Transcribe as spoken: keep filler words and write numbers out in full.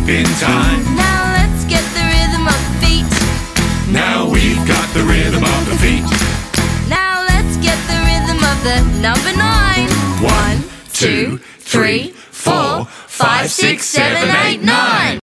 keep in time. Now let's get the rhythm of the feet. Now we've got the rhythm of the feet. Now let's get the rhythm of the number nine. One, two, three, four, five, six, seven, eight, nine.